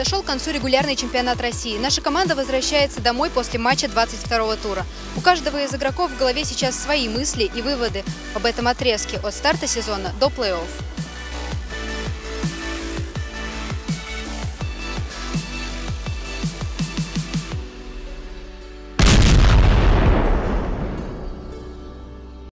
Подошел к концу регулярный чемпионат России. Наша команда возвращается домой после матча 22-го тура. У каждого из игроков в голове сейчас свои мысли и выводы об этом отрезке от старта сезона до плей-офф.